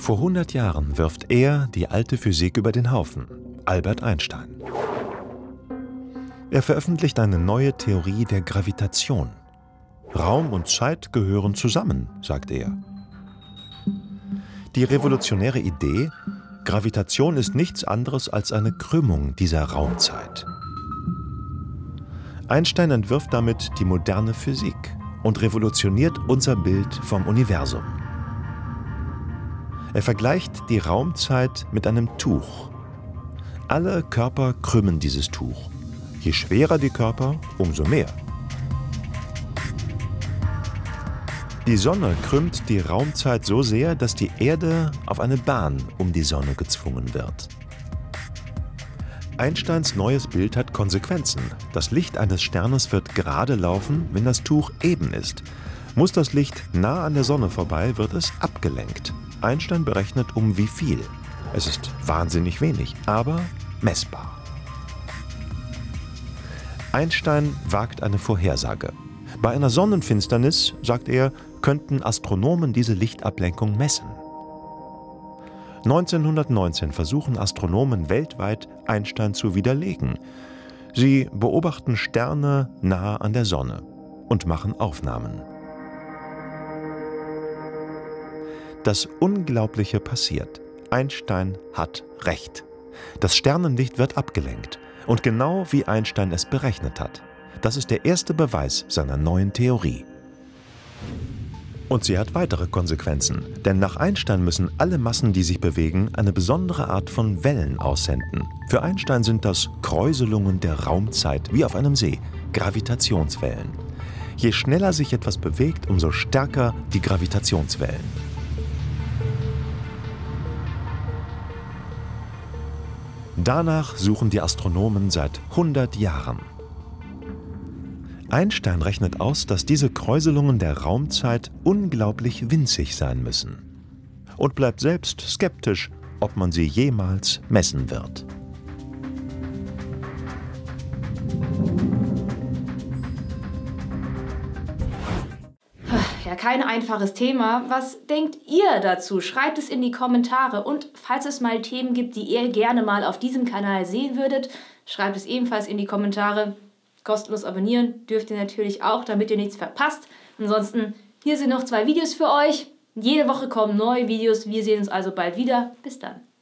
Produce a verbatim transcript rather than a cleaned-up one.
Vor hundert Jahren wirft er die alte Physik über den Haufen, Albert Einstein. Er veröffentlicht eine neue Theorie der Gravitation. Raum und Zeit gehören zusammen, sagt er. Die revolutionäre Idee, Gravitation ist nichts anderes als eine Krümmung dieser Raumzeit. Einstein entwirft damit die moderne Physik und revolutioniert unser Bild vom Universum. Er vergleicht die Raumzeit mit einem Tuch. Alle Körper krümmen dieses Tuch. Je schwerer die Körper, umso mehr. Die Sonne krümmt die Raumzeit so sehr, dass die Erde auf eine Bahn um die Sonne gezwungen wird. Einsteins neues Bild hat Konsequenzen. Das Licht eines Sternes wird gerade laufen, wenn das Tuch eben ist. Muss das Licht nah an der Sonne vorbei, wird es abgelenkt. Einstein berechnet, um wie viel. Es ist wahnsinnig wenig, aber messbar. Einstein wagt eine Vorhersage. Bei einer Sonnenfinsternis, sagt er, könnten Astronomen diese Lichtablenkung messen. neunzehnhundertneunzehn versuchen Astronomen weltweit, Einstein zu widerlegen. Sie beobachten Sterne nahe an der Sonne und machen Aufnahmen. Das Unglaubliche passiert. Einstein hat recht. Das Sternenlicht wird abgelenkt. Und genau wie Einstein es berechnet hat. Das ist der erste Beweis seiner neuen Theorie. Und sie hat weitere Konsequenzen. Denn nach Einstein müssen alle Massen, die sich bewegen, eine besondere Art von Wellen aussenden. Für Einstein sind das Kräuselungen der Raumzeit wie auf einem See, Gravitationswellen. Je schneller sich etwas bewegt, umso stärker die Gravitationswellen. Danach suchen die Astronomen seit hundert Jahren. Einstein rechnet aus, dass diese Kräuselungen der Raumzeit unglaublich winzig sein müssen. Und bleibt selbst skeptisch, ob man sie jemals messen wird. Ja, kein einfaches Thema. Was denkt ihr dazu? Schreibt es in die Kommentare. Und falls es mal Themen gibt, die ihr gerne mal auf diesem Kanal sehen würdet, schreibt es ebenfalls in die Kommentare. Kostenlos abonnieren dürft ihr natürlich auch, damit ihr nichts verpasst. Ansonsten, hier sind noch zwei Videos für euch. Jede Woche kommen neue Videos. Wir sehen uns also bald wieder. Bis dann.